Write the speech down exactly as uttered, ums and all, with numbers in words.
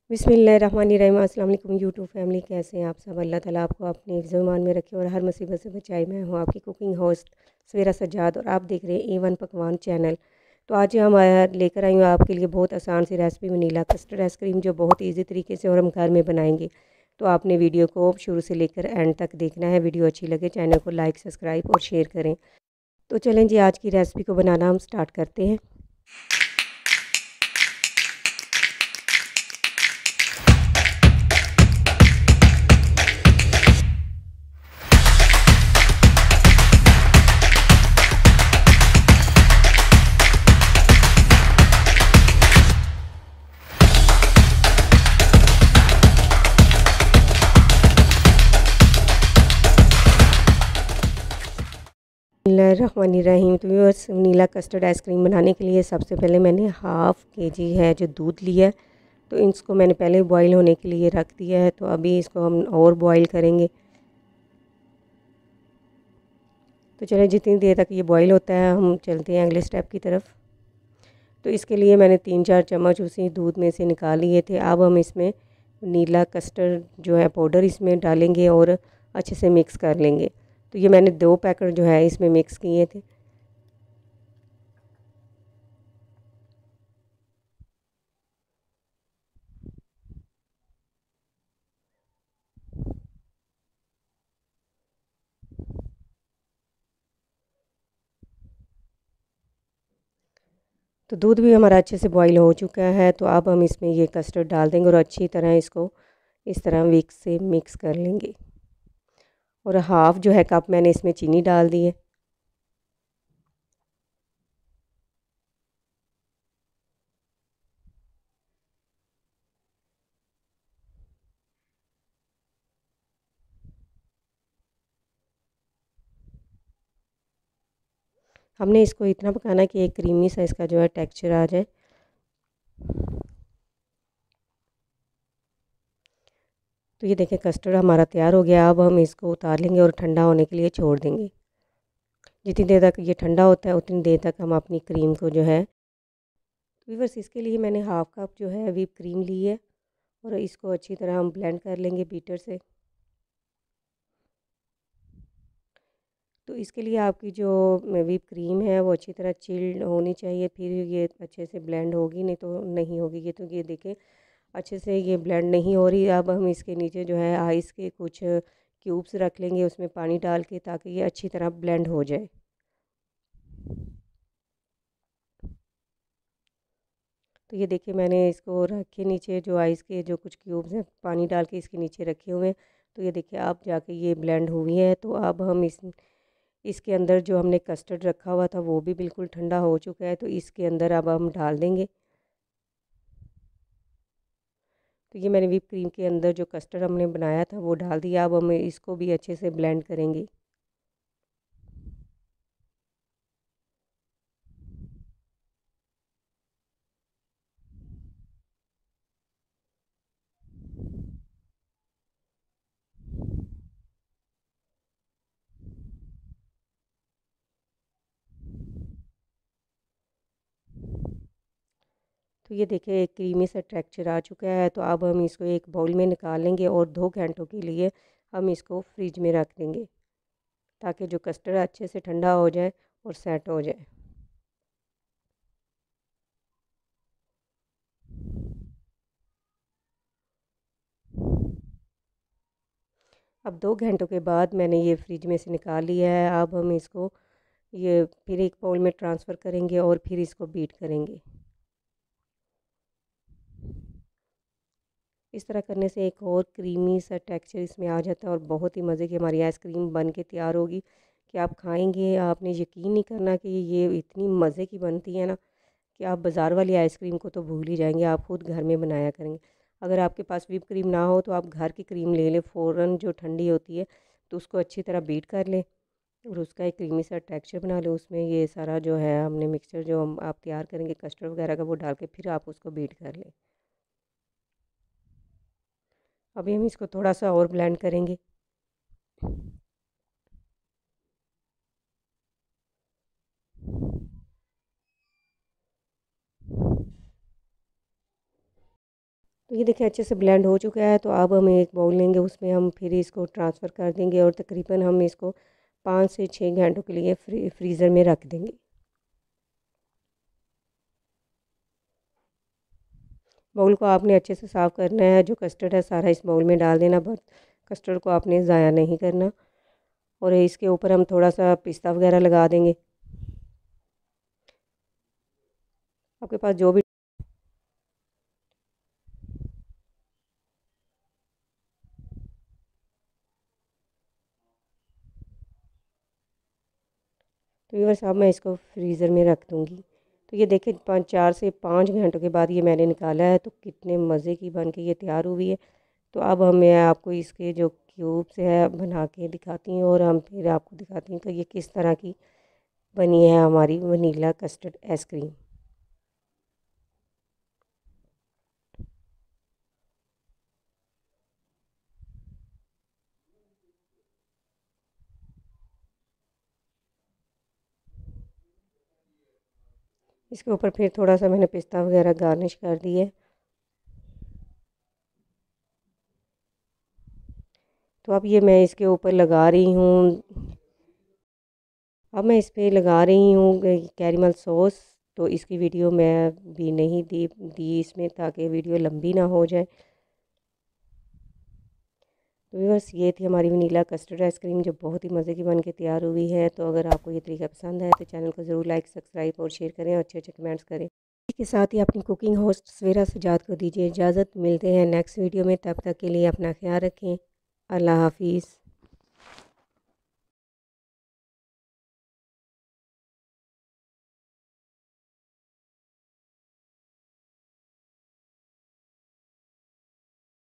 बिस्मिल्लाहिर्रहमानिर्रहीम। अस्सलाम वालेकुम यूट्यूब फैमिली, कैसे हैं आप सब। अल्लाह ताला आपको अपने हिफ्ज़ ईमान में रखे और हर मुसीबत से बचाए। मैं हूँ आपकी कुकिंग होस्ट सवेरा सज्जाद और आप देख रहे हैं ए वन पकवान चैनल। तो आज हम आया लेकर आई हूँ आपके लिए बहुत आसान सी रेसिपी वनीला कस्टर्ड आइसक्रीम, जो बहुत ईजी तरीके से और हम घर में बनाएंगे। तो आपने वीडियो को शुरू से लेकर एंड तक देखना है। वीडियो अच्छी लगे चैनल को लाइक, सब्सक्राइब और शेयर करें। तो चलें जी, आज की रेसिपी को बनाना हम स्टार्ट करते हैं। बिस्मिल्लाहिर्रहमानिर्रहीम। तो व्यूअर्स, वनीला कस्टर्ड आइसक्रीम बनाने के लिए सबसे पहले मैंने हाफ़ के जी है जो दूध लिया है, तो इसको मैंने पहले बॉईल होने के लिए रख दिया है। तो अभी इसको हम और बॉईल करेंगे। तो चलिए, जितनी देर तक ये बॉईल होता है हम चलते हैं अगले स्टेप की तरफ। तो इसके लिए मैंने तीन चार चम्मच उसी दूध में से निकाल लिए थे। अब हम इसमें वनीला कस्टर्ड जो है पाउडर इसमें डालेंगे और अच्छे से मिक्स कर लेंगे। तो ये मैंने दो पैकेट जो है इसमें मिक्स किए थे। तो दूध भी हमारा अच्छे से बॉईल हो चुका है। तो अब हम इसमें ये कस्टर्ड डाल देंगे और अच्छी तरह इसको इस तरह विक्स से मिक्स कर लेंगे। और हाफ़ जो है कप मैंने इसमें चीनी डाल दी है। हमने इसको इतना पकाना कि एक क्रीमी सा इसका जो है टेक्सचर आ जाए। तो ये देखें, कस्टर्ड हमारा तैयार हो गया। अब हम इसको उतार लेंगे और ठंडा होने के लिए छोड़ देंगे। जितनी देर तक ये ठंडा होता है उतनी देर तक हम अपनी क्रीम को जो है, व्यूअर्स, इसके लिए मैंने हाफ़ कप जो है व्हिप क्रीम ली है और इसको अच्छी तरह हम ब्लेंड कर लेंगे बीटर से। तो इसके लिए आपकी जो व्हिप क्रीम है वो अच्छी तरह चिल्ड होनी चाहिए, फिर ये अच्छे से ब्लेंड होगी, नहीं तो नहीं होगी। ये तो ये देखें अच्छे से ये ब्लेंड नहीं हो रही। अब हम इसके नीचे जो है आइस के कुछ क्यूब्स रख लेंगे उसमें पानी डाल के, ताकि ये अच्छी तरह ब्लेंड हो जाए। तो ये देखिए, मैंने इसको रखे नीचे जो आइस के जो कुछ क्यूब्स हैं पानी डाल के इसके नीचे रखे हुए हैं। तो ये देखिए अब जाके ये ब्लेंड हुई है। तो अब हम इस इसके अंदर जो हमने कस्टर्ड रखा हुआ था वो भी बिल्कुल ठंडा हो चुका है। तो इसके अंदर अब हम डाल देंगे। तो ये मैंने व्हिप क्रीम के अंदर जो कस्टर्ड हमने बनाया था वो डाल दिया। अब हम इसको भी अच्छे से ब्लेंड करेंगे। तो ये देखिए एक क्रीमी सा टेक्सचर आ चुका है। तो अब हम इसको एक बाउल में निकाल लेंगे और दो घंटों के लिए हम इसको फ्रिज में रख देंगे, ताकि जो कस्टर्ड अच्छे से ठंडा हो जाए और सेट हो जाए। अब दो घंटों के बाद मैंने ये फ्रिज में से निकाल लिया है। अब हम इसको ये फिर एक बाउल में ट्रांसफ़र करेंगे और फिर इसको बीट करेंगे। इस तरह करने से एक और क्रीमी सा टेक्सचर इसमें आ जाता है और बहुत ही मज़े की हमारी आइसक्रीम बन के तैयार होगी कि आप खाएंगे, आपने यकीन नहीं करना कि ये इतनी मज़े की बनती है ना कि आप बाज़ार वाली आइसक्रीम को तो भूल ही जाएंगे, आप खुद घर में बनाया करेंगे। अगर आपके पास व्हिप क्रीम ना हो तो आप घर की क्रीम ले लें, फ़ौरन जो ठंडी होती है, तो उसको अच्छी तरह बीट कर लें और उसका एक क्रीमी सा टेक्सचर बना लें। उसमें ये सारा जो है हमने मिक्सचर जो हम आप तैयार करेंगे कस्टर्ड वगैरह का, वो डाल के फिर आप उसको बीट कर लें। अभी हम इसको थोड़ा सा और ब्लेंड करेंगे। तो ये देखिए अच्छे से ब्लेंड हो चुका है। तो अब हम एक बाउल लेंगे, उसमें हम फिर इसको ट्रांसफ़र कर देंगे और तकरीबन हम इसको पाँच से छः घंटों के लिए फ्री फ्रीज़र में रख देंगे। बाउल को आपने अच्छे से साफ़ करना है, जो कस्टर्ड है सारा इस बाउल में डाल देना, बस कस्टर्ड को आपने ज़ाया नहीं करना। और इसके ऊपर हम थोड़ा सा पिस्ता वगैरह लगा देंगे। आपके पास जो भी तो व्यूअर्स अब मैं इसको फ्रीज़र में रख दूँगी। तो ये देखिए पाँच चार से पाँच घंटों के बाद ये मैंने निकाला है, तो कितने मज़े की बन के ये तैयार हुई है। तो अब हम मैं आपको इसके जो क्यूब्स है बना के दिखाती हूँ और हम फिर आपको दिखाती हूँ कि ये किस तरह की बनी है हमारी वनीला कस्टर्ड आइसक्रीम। इसके ऊपर फिर थोड़ा सा मैंने पिस्ता वगैरह गार्निश कर दी है। तो अब ये मैं इसके ऊपर लगा रही हूँ, अब मैं इस पे लगा रही हूँ कैरेमल सॉस। तो इसकी वीडियो मैं भी नहीं दी दी इसमें, ताकि वीडियो लंबी ना हो जाए। तो व्यूअर्स ये थी हमारी वनीला कस्टर्ड आइसक्रीम, जो बहुत ही मज़े की बन के तैयार हुई है। तो अगर आपको ये तरीका पसंद आए तो चैनल को ज़रूर लाइक सब्सक्राइब और शेयर करें और अच्छे अच्छे कमेंट्स करें। इसके साथ ही अपनी कुकिंग होस्ट सवेरा सजाद को दीजिए इजाज़त। मिलते हैं नेक्स्ट वीडियो में, तब तक के लिए अपना ख्याल रखें। अल्लाह हाफिज़।